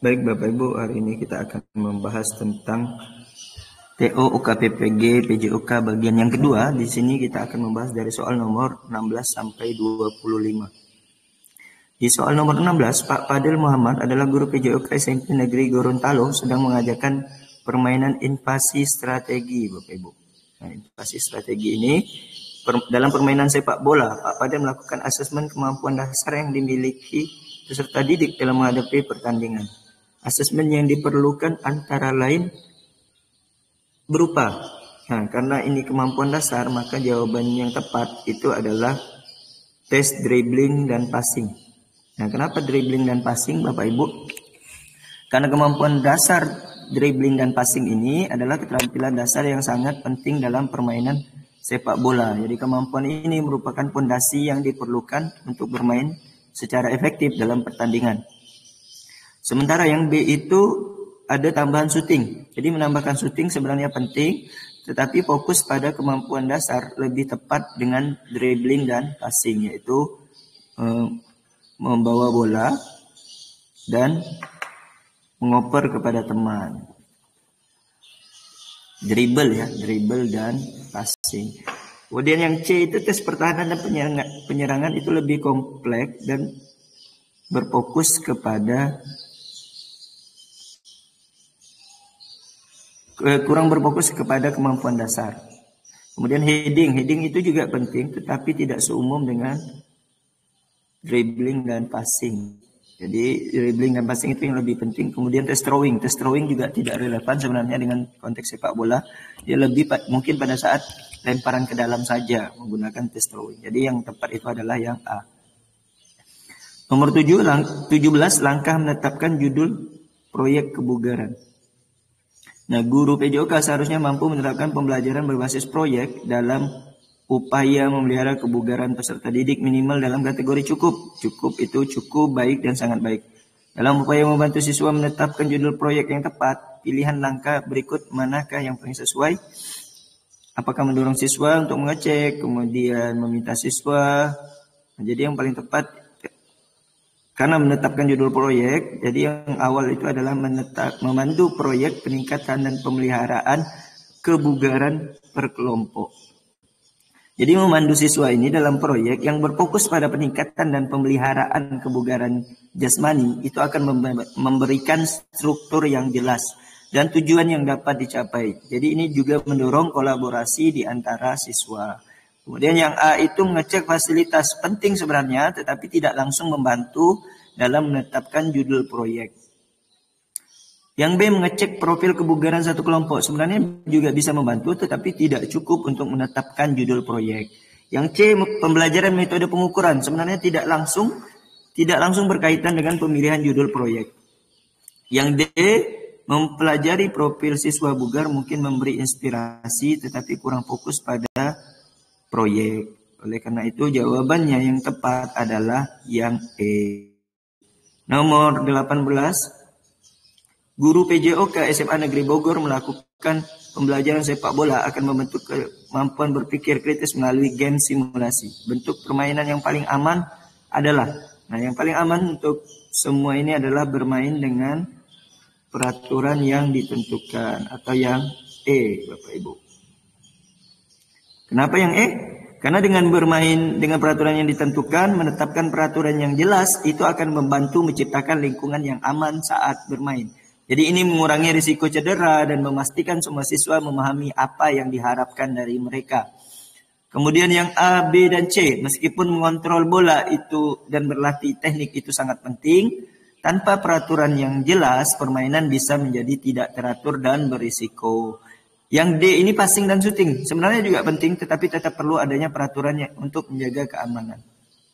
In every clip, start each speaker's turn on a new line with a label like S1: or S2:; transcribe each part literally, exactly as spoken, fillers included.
S1: Baik Bapak Ibu, hari ini kita akan membahas tentang T O U K P P G P J O K bagian yang kedua. Di sini kita akan membahas dari soal nomor enam belas sampai dua puluh lima. Di soal nomor enam belas, Pak Fadil Muhammad adalah guru P J O K S M P Negeri Gorontalo sedang mengajarkan permainan invasi strategi, Bapak Ibu. Nah, invasi strategi ini per, dalam permainan sepak bola, Pak Fadil melakukan asesmen kemampuan dasar yang dimiliki peserta didik dalam menghadapi pertandingan. Asesmen yang diperlukan antara lain berupa, nah karena ini kemampuan dasar, maka jawaban yang tepat itu adalah tes dribbling dan passing. Nah, kenapa dribbling dan passing, Bapak Ibu? Karena kemampuan dasar dribbling dan passing ini adalah keterampilan dasar yang sangat penting dalam permainan sepak bola. Jadi kemampuan ini merupakan fondasi yang diperlukan untuk bermain secara efektif dalam pertandingan. Sementara yang B itu ada tambahan shooting. Jadi menambahkan shooting sebenarnya penting, tetapi fokus pada kemampuan dasar lebih tepat dengan dribbling dan passing, yaitu eh, membawa bola dan mengoper kepada teman. Dribble ya, dribble dan passing. Kemudian yang C itu tes pertahanan dan penyerangan, penyerangan itu lebih kompleks dan berfokus kepada kurang berfokus kepada kemampuan dasar. Kemudian heading, heading itu juga penting, tetapi tidak seumum dengan dribbling dan passing. Jadi dribbling dan passing itu yang lebih penting. Kemudian test throwing, test throwing juga tidak relevan sebenarnya dengan konteks sepak bola. Dia lebih mungkin pada saat lemparan ke dalam saja menggunakan test throwing. Jadi yang tepat itu adalah yang A. Nomor tujuh, lang tujuh belas langkah menetapkan judul proyek kebugaran. Nah, guru P J O K seharusnya mampu menerapkan pembelajaran berbasis proyek dalam upaya memelihara kebugaran peserta didik minimal dalam kategori cukup. Cukup itu cukup, baik, dan sangat baik. Dalam upaya membantu siswa menetapkan judul proyek yang tepat, pilihan langkah berikut manakah yang paling sesuai? Apakah mendorong siswa untuk mengecek, kemudian meminta siswa? Nah, jadi yang paling tepat karena menetapkan judul proyek, jadi yang awal itu adalah menetap, memandu proyek peningkatan dan pemeliharaan kebugaran per kelompok. Jadi memandu siswa ini dalam proyek yang berfokus pada peningkatan dan pemeliharaan kebugaran jasmani itu akan memberikan struktur yang jelas dan tujuan yang dapat dicapai. Jadi ini juga mendorong kolaborasi di antara siswa. Kemudian yang A itu mengecek fasilitas, penting sebenarnya, tetapi tidak langsung membantu dalam menetapkan judul proyek. Yang B mengecek profil kebugaran satu kelompok, sebenarnya juga bisa membantu, tetapi tidak cukup untuk menetapkan judul proyek. Yang C pembelajaran metode pengukuran, sebenarnya tidak langsung tidak langsung berkaitan dengan pemilihan judul proyek. Yang D mempelajari profil siswa bugar, mungkin memberi inspirasi, tetapi kurang fokus pada proyek. Oleh karena itu jawabannya yang tepat adalah yang E. Nomor delapan belas, guru P J O K S M A Negeri Bogor melakukan pembelajaran sepak bola akan membentuk kemampuan berpikir kritis melalui game simulasi. Bentuk permainan yang paling aman adalah, nah yang paling aman untuk semua ini adalah bermain dengan peraturan yang ditentukan atau yang E, Bapak Ibu. Kenapa yang E? Karena dengan bermain dengan peraturan yang ditentukan, menetapkan peraturan yang jelas, itu akan membantu menciptakan lingkungan yang aman saat bermain. Jadi ini mengurangi risiko cedera dan memastikan semua siswa memahami apa yang diharapkan dari mereka. Kemudian yang A, B, dan C, meskipun mengontrol bola itu dan berlatih teknik itu sangat penting, tanpa peraturan yang jelas, permainan bisa menjadi tidak teratur dan berisiko. Yang D ini passing dan shooting. Sebenarnya juga penting, tetapi tetap perlu adanya peraturannya untuk menjaga keamanan.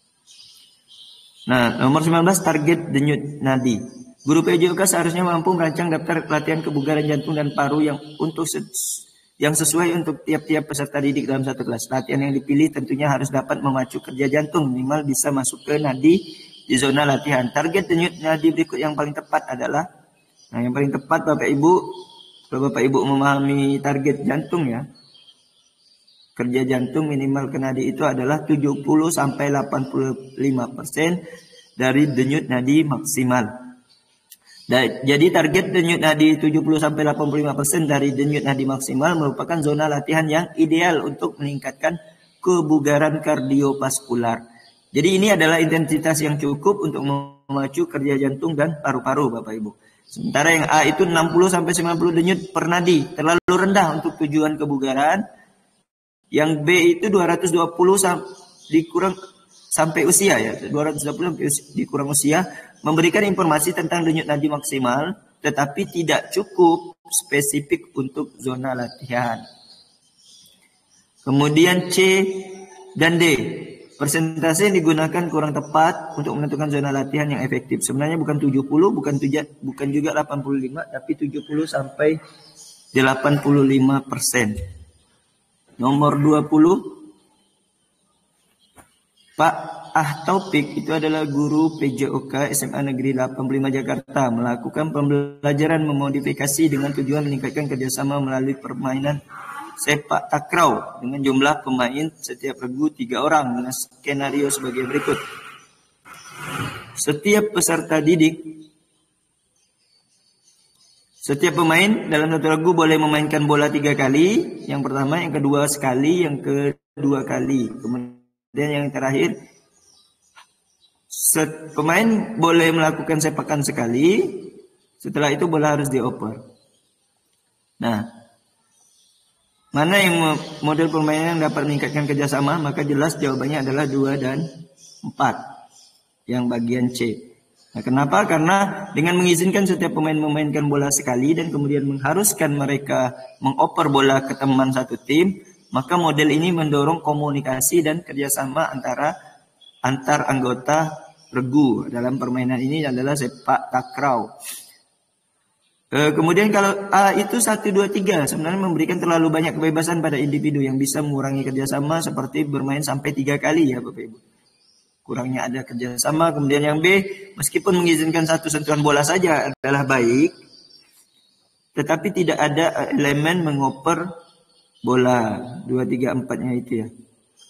S1: Nah, nomor sembilan belas, target denyut nadi. Guru P J O K seharusnya mampu merancang daftar pelatihan kebugaran jantung dan paru yang untuk yang sesuai untuk tiap-tiap peserta didik dalam satu kelas. Latihan yang dipilih tentunya harus dapat memacu kerja jantung, minimal bisa masuk ke nadi di zona latihan. Target denyut nadi berikut yang paling tepat adalah, nah yang paling tepat Bapak Ibu, kalau Bapak Ibu memahami target jantung ya, kerja jantung minimal ke nadi itu adalah tujuh puluh sampai delapan puluh lima persen dari denyut nadi maksimal. Jadi target denyut nadi tujuh puluh sampai delapan puluh lima persen dari denyut nadi maksimal merupakan zona latihan yang ideal untuk meningkatkan kebugaran kardiovaskular. Jadi ini adalah intensitas yang cukup untuk memacu kerja jantung dan paru-paru, Bapak Ibu. Sementara yang A itu enam puluh sampai sembilan puluh denyut per nadi, terlalu rendah untuk tujuan kebugaran. Yang B itu dua ratus dua puluh dikurang sampai usia ya, dua ratus dua puluh dikurang usia, memberikan informasi tentang denyut nadi maksimal, tetapi tidak cukup spesifik untuk zona latihan. Kemudian C dan D, persentase yang digunakan kurang tepat untuk menentukan zona latihan yang efektif. Sebenarnya bukan tujuh puluh, bukan tujuh, bukan juga delapan puluh lima, tapi tujuh puluh sampai delapan puluh lima persen. Nomor dua puluh, Pak Ah Taufik itu adalah guru P J O K S M A Negeri delapan puluh lima Jakarta, melakukan pembelajaran memodifikasi dengan tujuan meningkatkan kerjasama melalui permainan sepak takraw dengan jumlah pemain setiap regu tiga orang dengan skenario sebagai berikut. Setiap peserta didik, setiap pemain dalam satu regu boleh memainkan bola tiga kali. Yang pertama, yang kedua sekali, yang kedua kali. Kemudian yang terakhir, set, pemain boleh melakukan sepakan sekali. Setelah itu bola harus dioper. Nah, mana yang model permainan yang dapat meningkatkan kerjasama? Maka jelas jawabannya adalah dua dan empat. Yang bagian C. Nah, kenapa? Karena dengan mengizinkan setiap pemain memainkan bola sekali dan kemudian mengharuskan mereka mengoper bola ke teman satu tim, maka model ini mendorong komunikasi dan kerjasama antara antar anggota regu. Dalam permainan ini adalah sepak takraw. E, kemudian kalau A itu satu, dua, tiga sebenarnya memberikan terlalu banyak kebebasan pada individu yang bisa mengurangi kerjasama seperti bermain sampai tiga kali ya Bapak Ibu. Kurangnya ada kerjasama. Kemudian yang B, meskipun mengizinkan satu sentuhan bola saja adalah baik, tetapi tidak ada elemen mengoper bola. Dua, tiga, empatnya itu ya.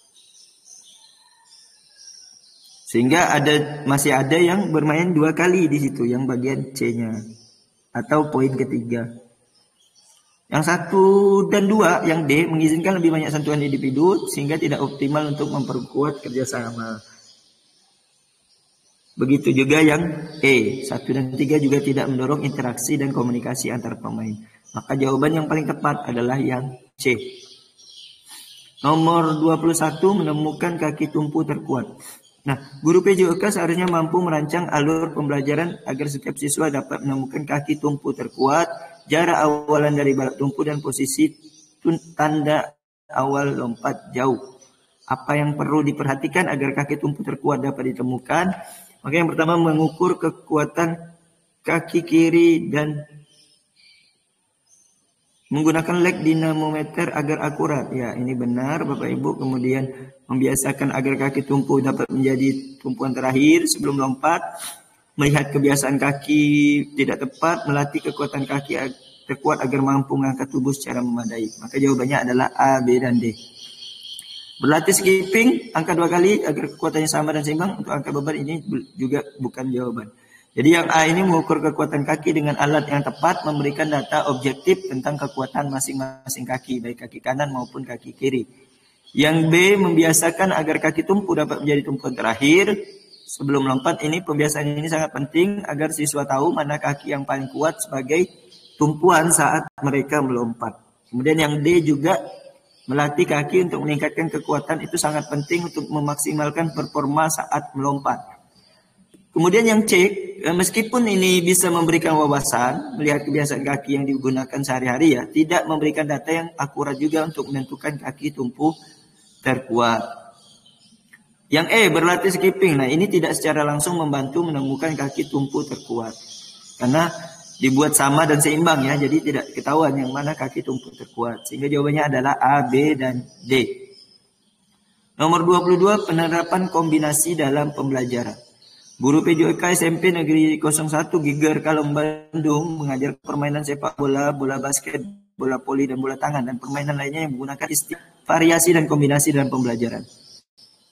S1: Sehingga ada masih ada yang bermain dua kali di situ, yang bagian C-nya. Atau poin ketiga. Yang satu dan dua, yang D, mengizinkan lebih banyak sentuhan individu, sehingga tidak optimal untuk memperkuat kerjasama. Begitu juga yang E, satu dan tiga juga tidak mendorong interaksi dan komunikasi antar pemain. Maka jawaban yang paling tepat adalah yang C. Nomor dua puluh satu, menemukan kaki tumpu terkuat. Nah, guru P J O K seharusnya mampu merancang alur pembelajaran agar setiap siswa dapat menemukan kaki tumpu terkuat, jarak awalan dari balok tumpu dan posisi tanda awal lompat jauh. Apa yang perlu diperhatikan agar kaki tumpu terkuat dapat ditemukan? Maka yang pertama, mengukur kekuatan kaki kiri dan menggunakan leg dinamometer agar akurat. Ya, ini benar Bapak Ibu. Kemudian membiasakan agar kaki tumpu dapat menjadi tumpuan terakhir sebelum lompat. Melihat kebiasaan kaki tidak tepat, melatih kekuatan kaki terkuat agar mampu mengangkat tubuh secara memadai. Maka jawabannya adalah A, B, dan D. Berlatih skipping angka dua kali agar kekuatannya sama dan seimbang. Untuk angkat beban ini juga bukan jawaban. Jadi yang A ini mengukur kekuatan kaki dengan alat yang tepat, memberikan data objektif tentang kekuatan masing-masing kaki, baik kaki kanan maupun kaki kiri. Yang B, membiasakan agar kaki tumpu dapat menjadi tumpuan terakhir sebelum lompat. Ini pembiasaan ini sangat penting agar siswa tahu mana kaki yang paling kuat sebagai tumpuan saat mereka melompat. Kemudian yang D juga melatih kaki untuk meningkatkan kekuatan, itu sangat penting untuk memaksimalkan performa saat melompat. Kemudian yang C, meskipun ini bisa memberikan wawasan, melihat kebiasaan kaki yang digunakan sehari-hari ya, tidak memberikan data yang akurat juga untuk menentukan kaki tumpu terkuat. Yang E, berlatih skipping. Nah, ini tidak secara langsung membantu menemukan kaki tumpu terkuat. Karena dibuat sama dan seimbang ya, jadi tidak ketahuan yang mana kaki tumpu terkuat. Sehingga jawabannya adalah A, B, dan D. Nomor dua puluh dua, penerapan kombinasi dalam pembelajaran. Guru P J O K S M P Negeri nol satu Giger Kalong Bandung mengajar permainan sepak bola, bola basket, bola voli, dan bola tangan, dan permainan lainnya yang menggunakan istilah variasi dan kombinasi dalam pembelajaran.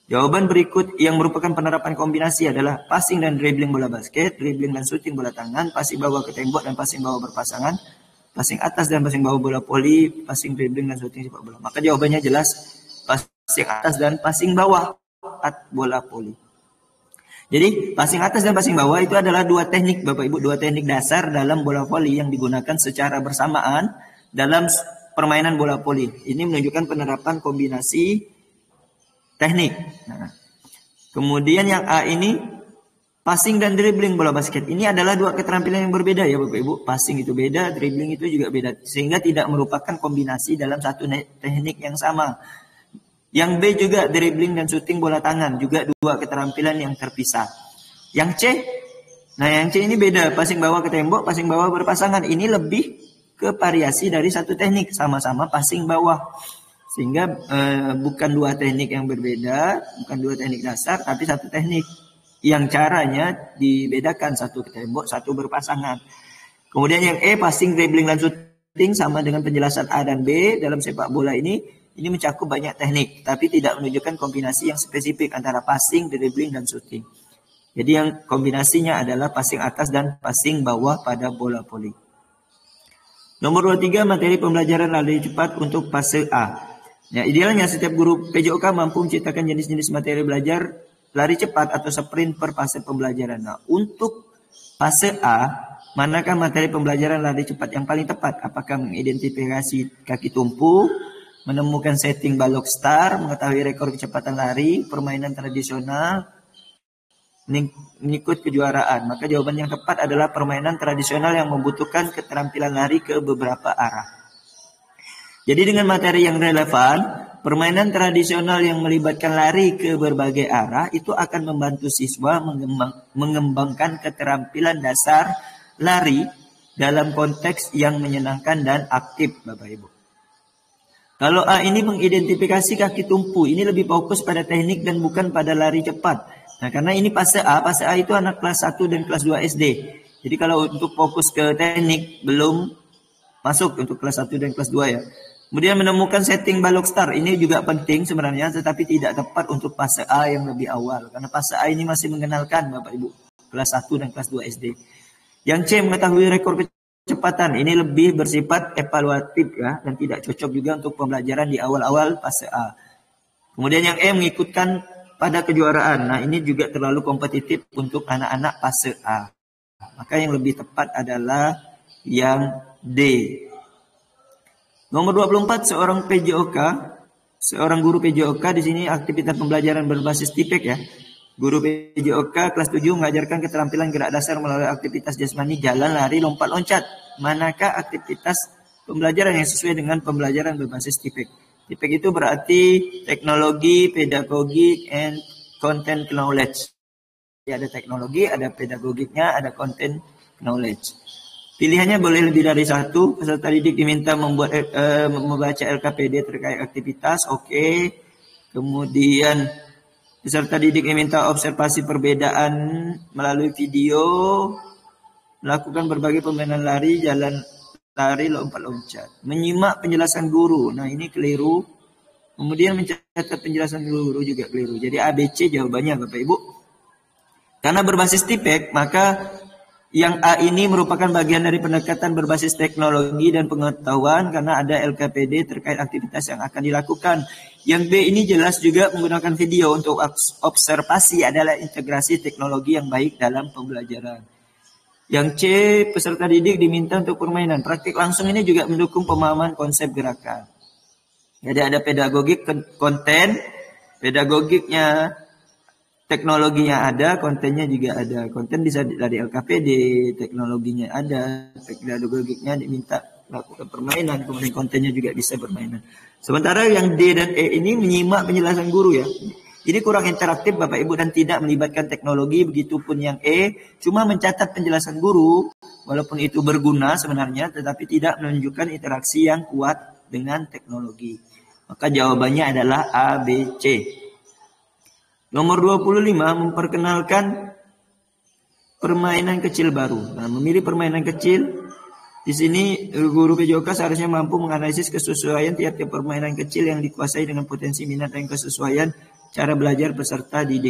S1: Jawaban berikut yang merupakan penerapan kombinasi adalah passing dan dribbling bola basket, dribbling dan shooting bola tangan, passing bawah ke tembok dan passing bawah berpasangan, passing atas dan passing bawah bola voli, passing dribbling dan shooting sepak bola. Maka jawabannya jelas passing atas dan passing bawah bola voli. Jadi passing atas dan passing bawah itu adalah dua teknik Bapak Ibu, dua teknik dasar dalam bola voli yang digunakan secara bersamaan dalam permainan bola voli. Ini menunjukkan penerapan kombinasi teknik. Nah, kemudian yang A ini passing dan dribbling bola basket. Ini adalah dua keterampilan yang berbeda ya Bapak Ibu. Passing itu beda, dribbling itu juga beda. Sehingga tidak merupakan kombinasi dalam satu teknik yang sama. Yang B juga dribbling dan shooting bola tangan. Juga dua keterampilan yang terpisah. Yang C, nah yang C ini beda. Passing bawah ke tembok, passing bawah berpasangan. Ini lebih ke variasi dari satu teknik. Sama-sama passing bawah. Sehingga eh, bukan dua teknik yang berbeda, bukan dua teknik dasar, tapi satu teknik yang caranya dibedakan, satu ke tembok, satu berpasangan. Kemudian yang E, passing, dribbling, dan shooting sama dengan penjelasan A dan B dalam sepak bola ini, ini mencakup banyak teknik, tapi tidak menunjukkan kombinasi yang spesifik antara passing, dribbling, dan shooting. Jadi yang kombinasinya adalah passing atas dan passing bawah pada bola voli. Nomor dua puluh tiga, materi pembelajaran lari cepat untuk fase A. Ya, idealnya setiap guru P J O K mampu menciptakan jenis-jenis materi belajar lari cepat atau sprint per fase pembelajaran. Nah, untuk fase A, manakah materi pembelajaran lari cepat yang paling tepat? Apakah mengidentifikasi kaki tumpu, menemukan setting balok star, mengetahui rekor kecepatan lari, permainan tradisional, mengikut kejuaraan? Maka jawaban yang tepat adalah permainan tradisional yang membutuhkan keterampilan lari ke beberapa arah. Jadi dengan materi yang relevan, permainan tradisional yang melibatkan lari ke berbagai arah itu akan membantu siswa mengembang, mengembangkan keterampilan dasar lari dalam konteks yang menyenangkan dan aktif, Bapak Ibu. Kalau A ini mengidentifikasi kaki tumpu, ini lebih fokus pada teknik dan bukan pada lari cepat. Nah, karena ini fase A, fase A itu anak kelas satu dan kelas dua S D. Jadi kalau untuk fokus ke teknik belum masuk untuk kelas satu dan kelas dua ya. Kemudian menemukan setting balok star, ini juga penting sebenarnya, tetapi tidak tepat untuk fase A yang lebih awal. Karena fase A ini masih mengenalkan Bapak Ibu, kelas satu dan kelas dua S D. Yang C, mengetahui rekor kecepatan, ini lebih bersifat evaluatif ya, dan tidak cocok juga untuk pembelajaran di awal-awal fase A. Kemudian yang E, mengikutkan pada kejuaraan. Nah, ini juga terlalu kompetitif untuk anak-anak fase A. Maka yang lebih tepat adalah yang D. Nomor dua puluh empat, seorang P J O K, seorang guru P J O K di sini aktivitas pembelajaran berbasis tipek ya. Guru P J O K kelas tujuh mengajarkan keterampilan gerak dasar melalui aktivitas jasmani, jalan, lari, lompat, loncat. Manakah aktivitas pembelajaran yang sesuai dengan pembelajaran berbasis tipek? Tipek itu berarti teknologi, pedagogi, and content knowledge. Ya, ada teknologi, ada pedagogiknya, ada content knowledge. Pilihannya boleh lebih dari satu. Peserta didik diminta membuat eh, membaca L K P D terkait aktivitas. Oke. Okay. Kemudian peserta didik diminta observasi perbedaan melalui video, melakukan berbagai permainan lari, jalan, lari, lompat, loncat. Menyimak penjelasan guru. Nah, ini keliru. Kemudian mencatat penjelasan guru juga keliru. Jadi A, B, C jawabannya Bapak Ibu. Karena berbasis tipek, maka yang A ini merupakan bagian dari pendekatan berbasis teknologi dan pengetahuan karena ada L K P D terkait aktivitas yang akan dilakukan. Yang B ini jelas juga menggunakan video untuk observasi, adalah integrasi teknologi yang baik dalam pembelajaran. Yang C, peserta didik diminta untuk permainan. Praktik langsung ini juga mendukung pemahaman konsep gerakan. Jadi ada pedagogik konten, pedagogiknya teknologinya ada, kontennya juga ada. Konten bisa dari L K P D, teknologinya ada, pedagogiknya diminta melakukan permainan, kemudian kontennya juga bisa permainan. Sementara yang D dan E ini menyimak penjelasan guru ya. Ini kurang interaktif Bapak Ibu dan tidak melibatkan teknologi. Begitupun yang E, cuma mencatat penjelasan guru, walaupun itu berguna sebenarnya, tetapi tidak menunjukkan interaksi yang kuat dengan teknologi. Maka jawabannya adalah A, B, C. Nomor dua puluh lima, memperkenalkan permainan kecil baru. Nah, memilih permainan kecil. Di sini guru P J O K seharusnya mampu menganalisis kesesuaian tiap-tiap permainan kecil yang dikuasai dengan potensi minat dan kesesuaian cara belajar peserta didik.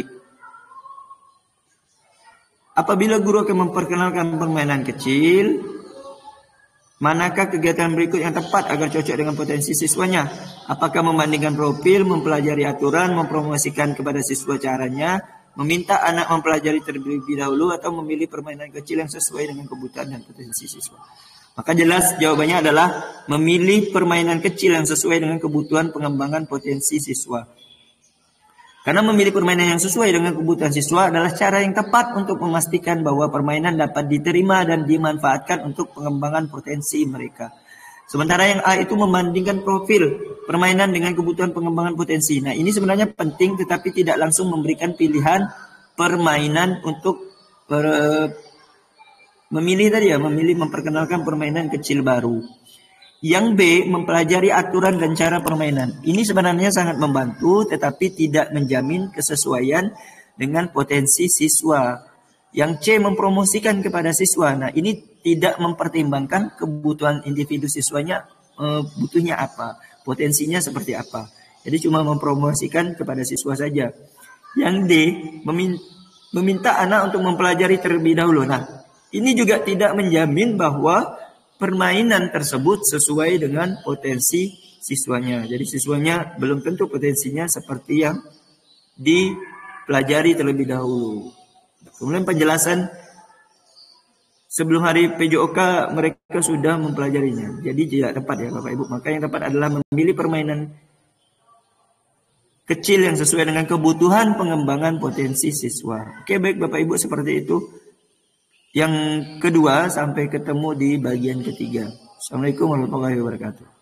S1: Apabila guru akan memperkenalkan permainan kecil, manakah kegiatan berikut yang tepat agar cocok dengan potensi siswanya? Apakah membandingkan profil, mempelajari aturan, mempromosikan kepada siswa caranya, meminta anak mempelajari terlebih dahulu, atau memilih permainan kecil yang sesuai dengan kebutuhan dan potensi siswa? Maka jelas jawabannya adalah memilih permainan kecil yang sesuai dengan kebutuhan pengembangan potensi siswa. Karena memilih permainan yang sesuai dengan kebutuhan siswa adalah cara yang tepat untuk memastikan bahwa permainan dapat diterima dan dimanfaatkan untuk pengembangan potensi mereka. Sementara yang A itu membandingkan profil permainan dengan kebutuhan pengembangan potensi. Nah, ini sebenarnya penting tetapi tidak langsung memberikan pilihan permainan untuk per, memilih tadi ya, memilih memperkenalkan permainan kecil baru. Yang B, mempelajari aturan dan cara permainan. Ini sebenarnya sangat membantu tetapi tidak menjamin kesesuaian dengan potensi siswa. Yang C, mempromosikan kepada siswa. Nah, ini tidak mempertimbangkan kebutuhan individu siswanya, e, butuhnya apa, potensinya seperti apa. Jadi cuma mempromosikan kepada siswa saja. Yang D, meminta anak untuk mempelajari terlebih dahulu. Nah, ini juga tidak menjamin bahwa permainan tersebut sesuai dengan potensi siswanya. Jadi siswanya belum tentu potensinya seperti yang dipelajari terlebih dahulu. Kemudian penjelasan sebelum hari P J O K mereka sudah mempelajarinya. Jadi tidak tepat ya Bapak Ibu. Maka yang tepat adalah memilih permainan kecil yang sesuai dengan kebutuhan pengembangan potensi siswa. Oke, baik Bapak Ibu, seperti itu. Yang kedua, sampai ketemu di bagian ketiga. Assalamualaikum warahmatullahi wabarakatuh.